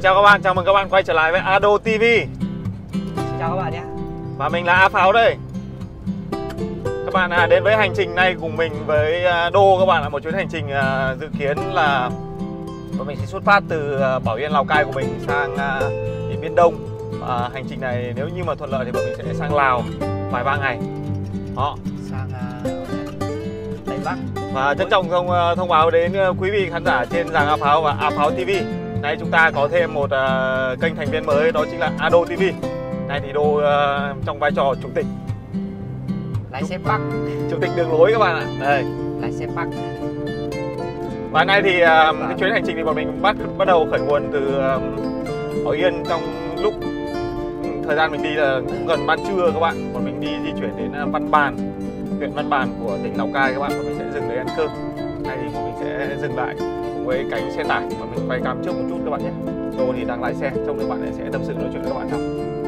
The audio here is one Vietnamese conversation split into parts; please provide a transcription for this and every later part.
chào các bạn, chào mừng các bạn quay trở lại với Ado TV. Xin chào các bạn nhé. Và mình là A Pháo đây. Các bạn đến với hành trình này cùng mình với Đô. Các bạn là một chuyến hành trình dự kiến là bọn mình sẽ xuất phát từ Bảo Yên, Lào Cai của mình sang Điện Biên Đông. Hành trình này nếu như mà thuận lợi thì bọn mình sẽ sang Lào vài ba ngày. Đó. Sang Tây Bắc. Và trân trọng thông báo đến quý vị khán giả trên Giàng A Pháo và A Pháo TV. Nay chúng ta có thêm một kênh thành viên mới, đó chính là Ado TV. Nay thì Đô trong vai trò chủ tịch, lái xe Bắc, chủ tịch đường lối các bạn ạ. Đây, lái xe Bắc. và nay thì cái chuyến hành trình thì bọn mình bắt đầu khởi nguồn từ Bảo Yên. Trong lúc thời gian mình đi là cũng gần ban trưa các bạn. Bọn mình đi di chuyển đến Văn Bàn, huyện Văn Bàn của tỉnh Lào Cai các bạn. Bọn mình sẽ dừng để ăn cơm. Nay thì bọn mình sẽ dừng lại cùng với cánh xe tải. Bọn mình quay cam trước một chút các bạn nhé. Đô thì đang lái xe, trong các bạn này sẽ tâm sự nói chuyện với các bạn sau.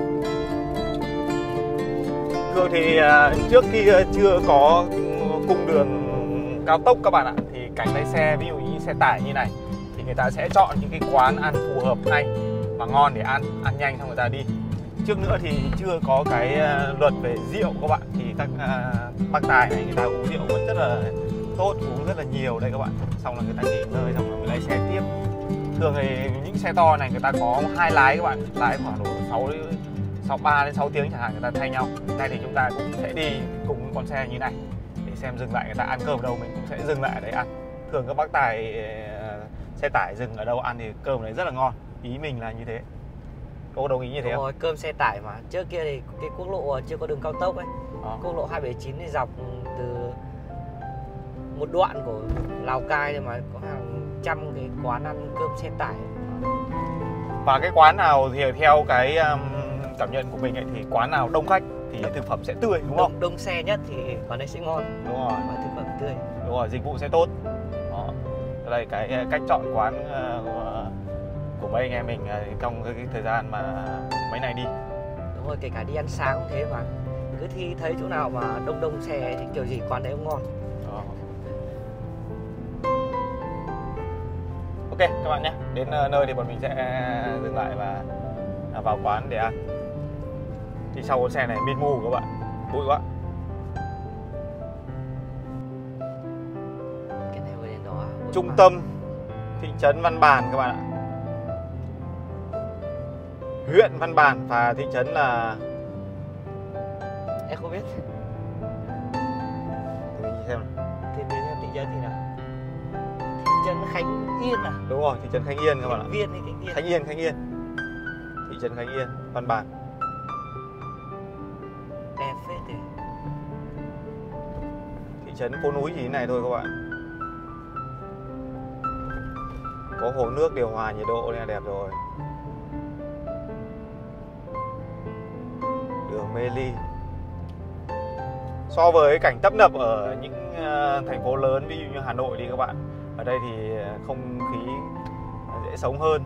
Thường thì trước khi chưa có cung đường cao tốc các bạn ạ, thì cánh lái xe, ví dụ như xe tải như này, thì người ta sẽ chọn những cái quán ăn phù hợp ngay và ngon để ăn nhanh xong người ta đi. Trước nữa thì chưa có cái luật về rượu các bạn, thì các bác tài này người ta uống rượu vẫn rất là tốt, uống rất là nhiều đây các bạn. Xong là người ta nghỉ ngơi xong rồi mới lái xe tiếp. Thường thì những xe to này người ta có hai lái các bạn, lái khoảng độ 3 đến 6 tiếng chẳng hạn, người ta thay nhau. Nay thì chúng ta cũng sẽ đi cùng con xe như này để xem dừng lại người ta ăn cơm ở đâu, mình cũng sẽ dừng lại ở đấy ăn. Thường các bác tài xe tải dừng ở đâu ăn thì cơm đấy rất là ngon. Ý mình là như thế. Cô đồng ý như thế không? Rồi, cơm xe tải mà. Trước kia thì cái quốc lộ chưa có đường cao tốc ấy. Quốc lộ 279 thì dọc từ một đoạn của Lào Cai thì mà có hàng trăm cái quán ăn cơm xe tải. Và cái quán nào thì theo cái cảm nhận của mình ấy, thì quán nào đông khách thì thực phẩm sẽ tươi, đúng không? Đông xe nhất thì quán đấy sẽ ngon. Đúng rồi. Và thực phẩm tươi. Đúng rồi, dịch vụ sẽ tốt. Đó. Đây cái cách chọn quán của mấy anh em mình trong cái thời gian mà mấy này đi. Đúng rồi, kể cả đi ăn sáng cũng thế mà. Cứ thì thấy chỗ nào mà đông xe thì kiểu gì quán đấy cũng ngon. Đó. Ok các bạn nhé, đến nơi thì bọn mình sẽ dừng lại và vào quán để ăn. Thì sau con xe này mịt mù các bạn, bụi quá. Cái này vừa đến đó. Trung tâm thị trấn Văn Bàn các bạn ạ. Huyện Văn Bàn và thị trấn là... Em không biết. Mình nhìn xem nào. Thì đến thị trấn thì nào? Thị trấn Khánh Yên à? Đúng rồi, thị trấn Khánh Yên các bạn ạ. Khánh Viên hay Khánh Yên? Khánh Yên. Thị trấn Khánh Yên, Văn Bàn. Đẹp phết đấy. Thị trấn phố núi chỉ thế này thôi các bạn. Có hồ nước điều hòa nhiệt độ này là đẹp rồi. Đường mê ly. So với cảnh tấp nập ở những thành phố lớn ví dụ như Hà Nội đi các bạn, ở đây thì không khí dễ sống hơn.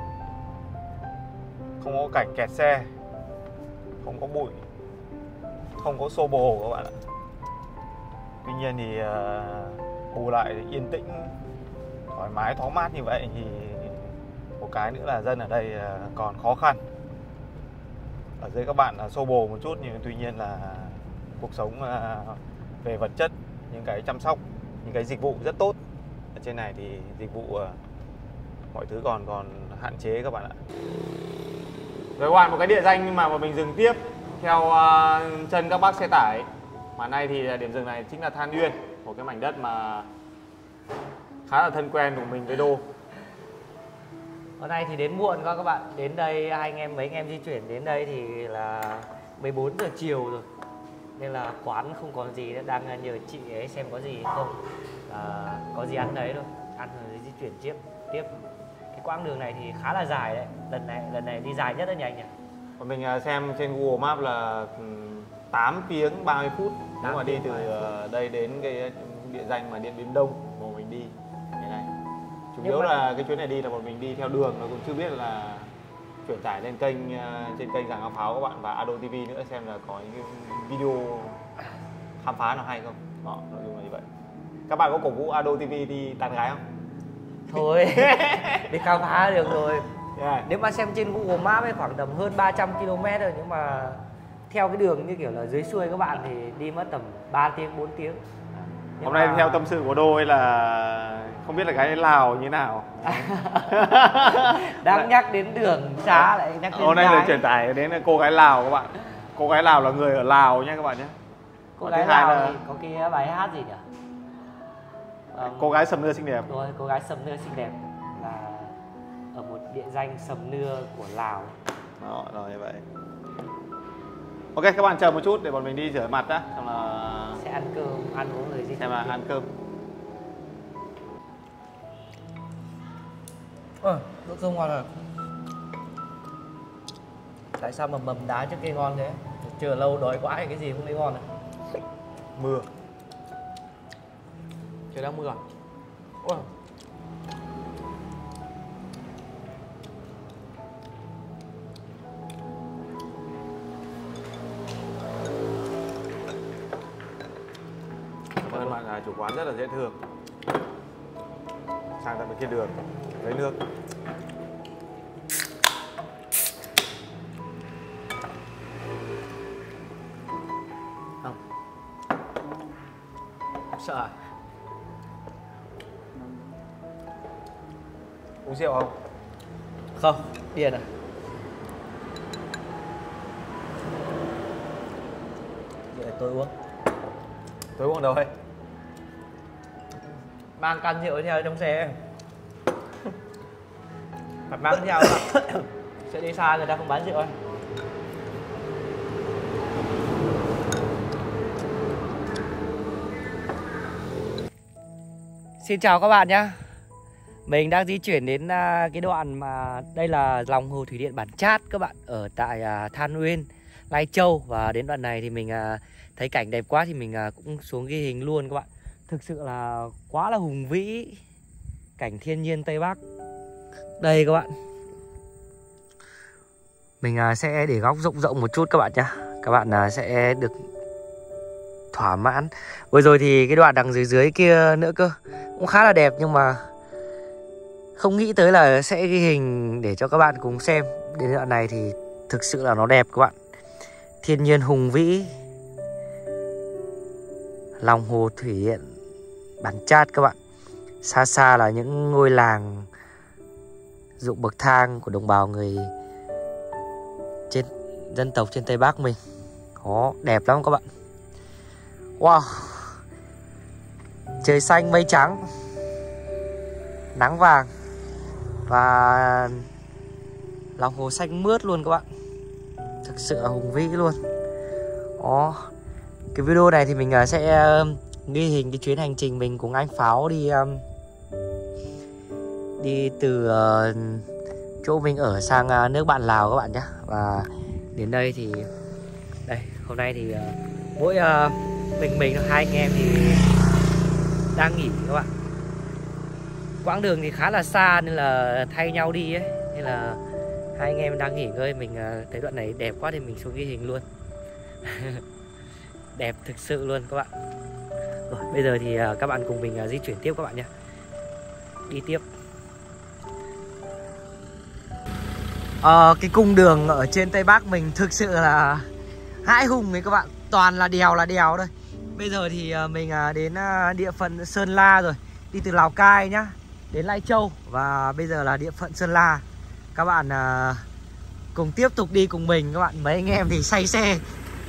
Không có cảnh kẹt xe, không có bụi, không có xô bồ các bạn ạ. Tuy nhiên thì bù lại thì yên tĩnh, thoải mái, thoáng mát như vậy thì một cái nữa là dân ở đây còn khó khăn. Ở dưới các bạn là xô bồ một chút, nhưng tuy nhiên là cuộc sống về vật chất, những cái chăm sóc, những cái dịch vụ rất tốt. Ở trên này thì dịch vụ mọi thứ còn hạn chế các bạn ạ. Rồi các bạn, một cái địa danh mà mình dừng tiếp theo chân các bác xe tải. Mà nay thì điểm dừng này chính là Than Uyên, một cái mảnh đất mà khá là thân quen của mình với Đô. Hôm nay thì đến muộn các bạn. Đến đây mấy anh em di chuyển đến đây thì là 14 giờ chiều rồi. Nên là quán không còn gì nữa, đang nhờ chị ấy xem có gì không. Có gì ăn đấy thôi. Ăn rồi di chuyển tiếp. Cái quãng đường này thì khá là dài đấy. Lần này đi dài nhất đấy nhỉ anh nhỉ? Còn mình xem trên Google Maps là 8 tiếng 30 phút nếu mà đi từ đây đến cái địa danh mà Điện Biên Đông mà mình đi cái này. Chủ yếu là cái chuyến này đi là một mình đi theo đường, nó cũng chưa biết là chuyển tải lên kênh trên kênh Giàng A Pháo các bạn và Ado TV nữa, xem là có những cái video khám phá nào hay không. Đó, nội dung là như vậy. Các bạn có cổ vũ Ado TV đi tán gái không? Thôi, đi khám phá được rồi. Yeah. Nếu mà xem trên Google Maps ấy khoảng tầm hơn 300 km rồi, nhưng mà theo cái đường như kiểu là dưới xuôi các bạn thì đi mất tầm 3 tiếng 4 tiếng. Hôm nay theo tâm sự của Đô ấy là không biết là gái Lào như nào. Đang nhắc đến đường xá lại nhắc đến hôm nay là gái. truyền tải đến cô gái Lào các bạn. Cô gái Lào là người ở Lào nha các bạn nhé. Cô gái Lào là... thì có cái bài hát gì nhỉ? Cô gái sầm nưa xinh đẹp. Rồi, cô gái sầm nưa xinh đẹp là ở một địa danh sầm nưa của Lào. Đó, rồi như vậy. Ok, các bạn chờ một chút để bọn mình đi rửa mặt đã, xong là sẽ ăn cơm, ăn uống rồi gì. xem là ăn cơm. Nước cơm ngon rồi. Tại sao mà mầm đá trước cây ngon thế? Chờ lâu đói quá thì cái gì cũng thấy ngon này. Mưa. Trời đang mưa à? Ôi. Cảm ơn bạn chủ quán rất là dễ thương. Sang tận bên kia đường lấy nước. Không. Sợ à? Uống rượu không? Không, điên à? Vậy tôi uống. Tôi uống đâu ấy? Mang can rượu theo trong xe. Phải mang theo mà. Sẽ đi xa người ta không bán rượu anh. Xin chào các bạn nhé. Mình đang di chuyển đến cái đoạn mà đây là lòng hồ thủy điện Bản Chát các bạn, ở tại Than Uyên, Lai Châu. Và đến đoạn này thì mình thấy cảnh đẹp quá thì mình cũng xuống ghi hình luôn các bạn. Thực sự là quá là hùng vĩ, cảnh thiên nhiên Tây Bắc. Đây các bạn, mình sẽ để góc rộng rộng một chút các bạn nhé. Các bạn sẽ được thỏa mãn. Vừa rồi thì cái đoạn đằng dưới dưới kia nữa cơ cũng khá là đẹp, nhưng mà không nghĩ tới là sẽ ghi hình để cho các bạn cùng xem. Đến đoạn này thì thực sự là nó đẹp các bạn. Thiên nhiên hùng vĩ, lòng hồ thủy điện Bản Chát các bạn. Xa xa là những ngôi làng ruộng bậc thang của đồng bào người trên dân tộc trên Tây Bắc mình. Đó, đẹp lắm các bạn. Wow, trời xanh mây trắng, nắng vàng và lòng hồ xanh mướt luôn các bạn. Thực sự là hùng vĩ luôn. Đó, cái video này thì mình sẽ ghi hình cái chuyến hành trình mình cùng anh Pháo đi từ chỗ mình ở sang nước bạn Lào các bạn nhé. Và đến đây thì đây, hôm nay thì mỗi mình hai anh em thì đang nghỉ các bạn. Quãng đường thì khá là xa nên là thay nhau đi ấy, nên là hai anh em đang nghỉ ngơi. Mình thấy đoạn này đẹp quá thì mình xuống ghi hình luôn. Đẹp thực sự luôn các bạn. Rồi, bây giờ thì các bạn cùng mình di chuyển tiếp các bạn nhé. Đi tiếp. Cái cung đường ở trên Tây Bắc mình thực sự là hãi hùng ấy các bạn. Toàn là đèo thôi. Bây giờ thì mình đến địa phận Sơn La rồi. Đi từ Lào Cai nhá đến Lai Châu. Và bây giờ là địa phận Sơn La. Các bạn cùng tiếp tục đi cùng mình các bạn. Mấy anh em thì say xe.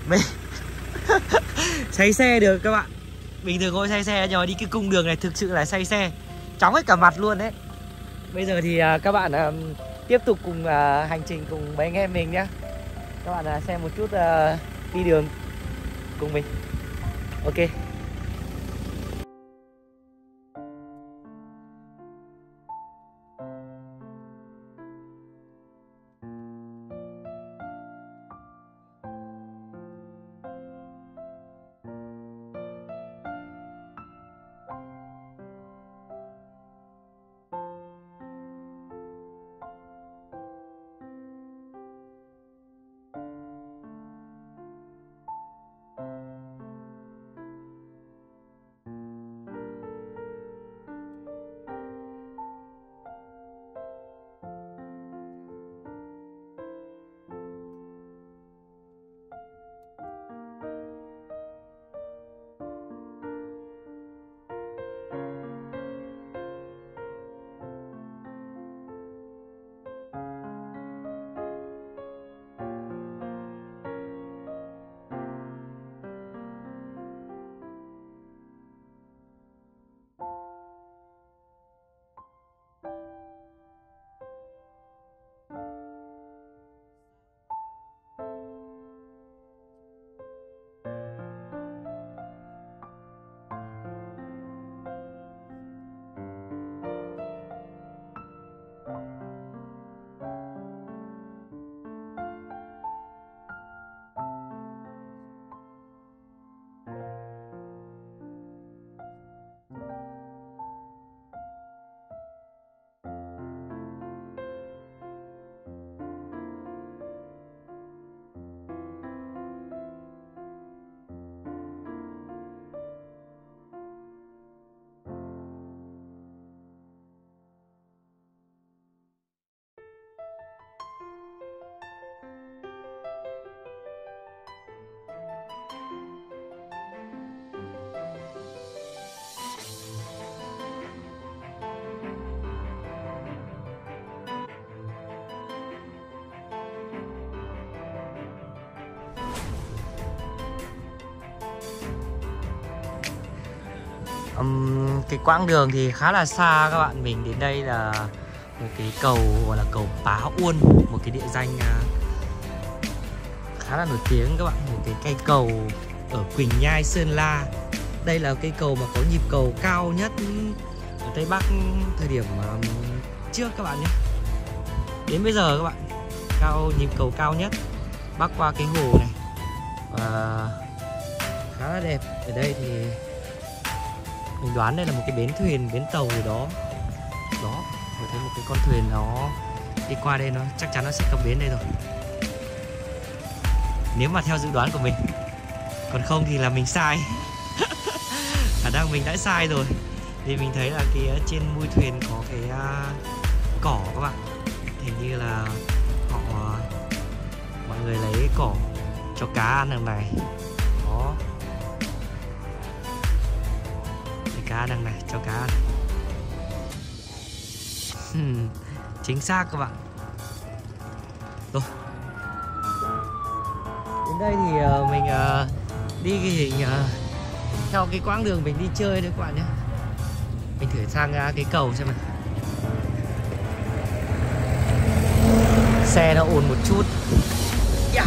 Say xe được các bạn. Bình thường ngồi say xe nhưng mà đi cái cung đường này thực sự là say xe, chóng hết cả mặt luôn đấy. Bây giờ thì các bạn tiếp tục cùng hành trình cùng mấy anh em mình nhé. Các bạn xem một chút đi đường cùng mình. Ok. Cái quãng đường thì khá là xa các bạn. Mình đến đây là một cái cầu gọi là cầu Pá Uôn, một cái địa danh khá là nổi tiếng các bạn. Một cái cây cầu ở Quỳnh Nhai, Sơn La. Đây là cây cầu mà có nhịp cầu cao nhất ở Tây Bắc thời điểm trước các bạn nhé. Đến bây giờ các bạn, nhịp cầu cao nhất bắc qua cái hồ này. Và khá là đẹp. Ở đây thì mình đoán đây là một cái bến thuyền, bến tàu gì đó. Đó, mình thấy một cái con thuyền nó đi qua đây, nó chắc chắn nó sẽ cập bến đây rồi. Nếu mà theo dự đoán của mình. Còn không thì là mình sai. Khả năng mình đã sai rồi. Thì mình thấy là cái trên mui thuyền có cái cỏ các bạn. Hình như là mọi người lấy cỏ cho cá ăn đằng này. Đó, lấy cá đằng này cho cá ăn. Chính xác các bạn. Rồi, đến đây thì mình đi ghi hình theo cái quãng đường mình đi chơi đấy các bạn nhé. Mình thử sang cái cầu xem nào. Xe nó ồn một chút. Yeah.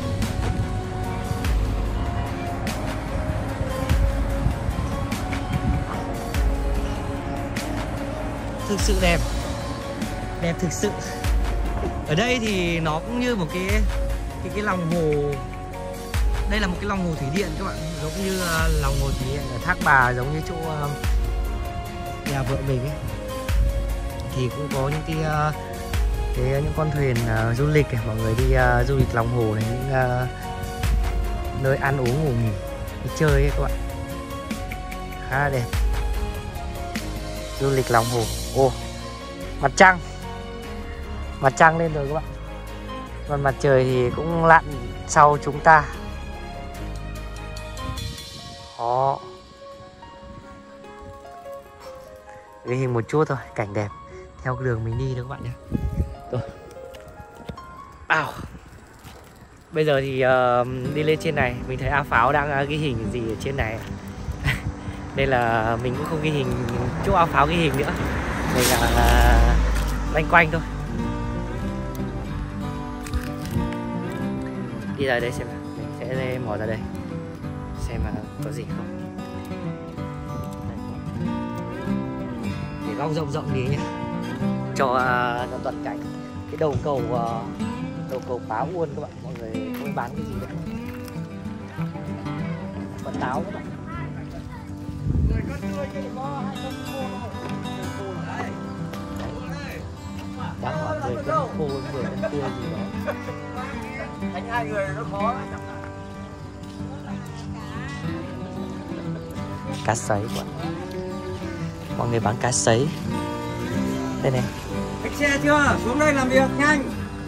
Thực sự đẹp. Đẹp thực sự. Ở đây thì nó cũng như một cái lòng hồ. Đây là một cái lòng hồ thủy điện các bạn, giống như lòng hồ thủy điện ở Thác Bà, giống như chỗ nhà vợ mình ấy. Thì cũng có những những con thuyền du lịch này, mọi người đi du lịch lòng hồ này, những nơi ăn uống ngủ nghỉ, đi chơi ấy các bạn. Khá là đẹp. Du lịch lòng hồ. Ồ, mặt trăng lên rồi các bạn. Còn mặt trời thì cũng lặn sau chúng ta. Đó, ghi hình một chút thôi, cảnh đẹp theo cái đường mình đi đó các bạn nhé. Rồi, bây giờ thì đi lên trên này, mình thấy A Pháo đang ghi hình gì ở trên này. Nên là mình cũng không ghi hình chỗ A Pháo ghi hình nữa, mình là loanh quanh thôi. Đi ra đây xem nào, mình sẽ mò ra đây xem mà có gì không. Để góc rộng đi nhé, cho nó toàn cảnh. Cái đầu cầu Pá Uôn các bạn, mọi người không bán cái gì đấy. Còn táo các bạn. Đáng hỏi 10 cân khô, 10 cân tươi gì đó. Đánh hai người nó khó. Cá sấy quá. Mọi người bán cá sấy. Đây này. Khách xe chưa? Xuống đây làm việc nhanh.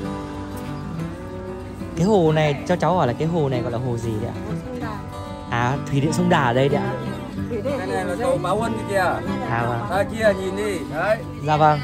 Cái hồ này, cho cháu hỏi là cái hồ này gọi là hồ gì đấy ạ? À, thủy điện sông Đà ở đây đấy ạ. Cái này là cầu Pá Uôn kìa. À vâng. Ra kia nhìn đi. Đấy. Dạ vâng.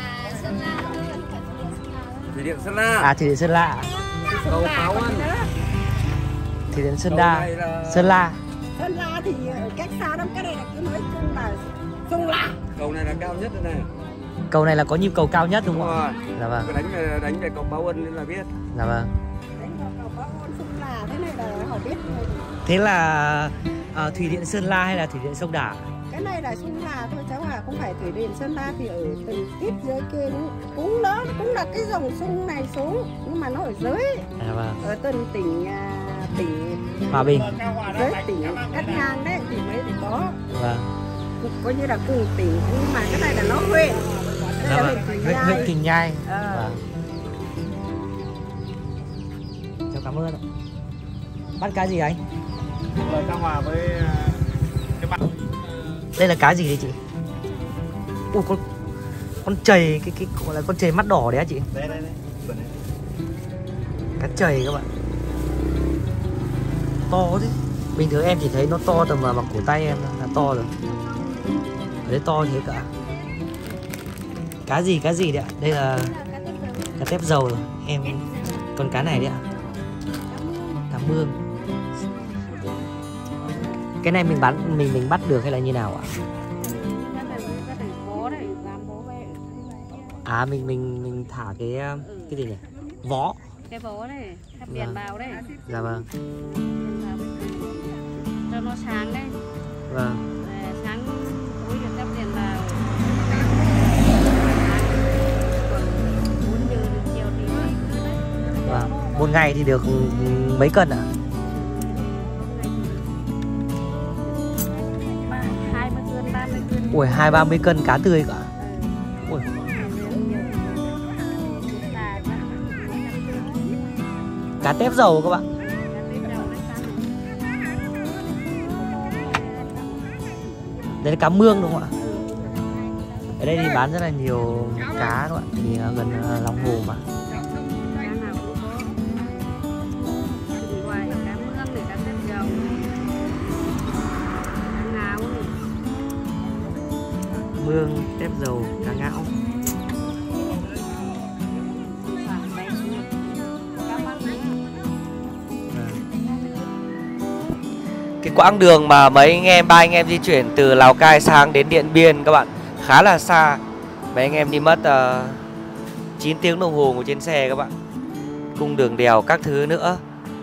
Thủy điện Sơn La. À, thủy điện Sơn La. Cầu Pá Uôn. Thủy điện Sơn La. Sơn La. Sơn La thì cách xa lắm, cái này là cứ nói chung là sông La. Cầu này là cao nhất đây này. Cầu này là có nhịp cầu cao nhất đúng không ạ? Dạ vâng. Đánh về cầu Pá Uôn nên là biết. Dạ vâng. Đánh vào cầu Pá Uôn, sông La, thế này là họ biết rồi. Thế là thủy điện Sơn La hay là thủy điện sông Đà? Cái này là sông La thôi cháu à, không phải thủy điện Sơn La. Thì ở tầng tiếp dưới kia cũng đó, cũng là cái dòng sông này xuống, nhưng mà nó ở dưới. Dạ vâng. Ở tầng tỉnh Hòa Bình. Dưới tỉnh Cát Ngang đấy thì mới có. Vâng. Coi như là cùng tỉnh, nhưng mà cái này là nó huyện. Dạ vâng. Huyện Quỳnh Nhai. Vâng. Cháu cảm ơn ạ. Bắt cá gì anh? Rồi Cao Hòa với cái bạn. Đây là cá gì đấy chị? Ủa, con chày, cái gọi là con chày mắt đỏ đấy á chị? Đây. Cá chày các bạn. To thế. Bình thường em chỉ thấy nó to tầm bằng cổ tay em là to rồi. Đấy to thế cả. Cá gì đấy ạ? Đây là cá tép dầu rồi. Em còn cá này đấy ạ. Cá mương. Cái này mình bắt được hay là như nào ạ? À mình thả cái gì nhỉ? Vó. Cái vó này, thắp đèn vào đây. Dạ vâng. Cho nó sáng đấy. Vâng. Sáng tối được thắp đèn vào. 4 giờ được chiều thì Vâng. Một ngày thì được mấy cân ạ? 20 cân, 30 cân. Ui, 20-30 cân cá tươi cả. Ui. Cá tép dầu các bạn. Đây là cá mương đúng không ạ? Ở đây thì bán rất là nhiều cá các bạn, thì gần lòng hồ mà. Mương, tép dầu, cá ngão. Cái quãng đường mà ba anh em di chuyển từ Lào Cai sang đến Điện Biên các bạn khá là xa. Mấy anh em đi mất 9 tiếng đồng hồ ngồi trên xe các bạn. Cung đường đèo các thứ nữa.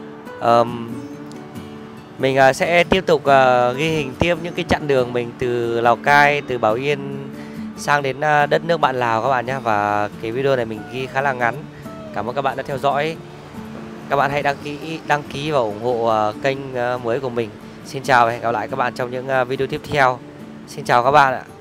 Mình sẽ tiếp tục ghi hình tiếp những cái chặng đường mình từ Lào Cai, từ Bảo Yên sang đến đất nước bạn Lào các bạn nhé. Và cái video này mình ghi khá là ngắn. Cảm ơn các bạn đã theo dõi. Các bạn hãy đăng ký và ủng hộ kênh mới của mình. Xin chào và hẹn gặp lại các bạn trong những video tiếp theo. Xin chào các bạn ạ.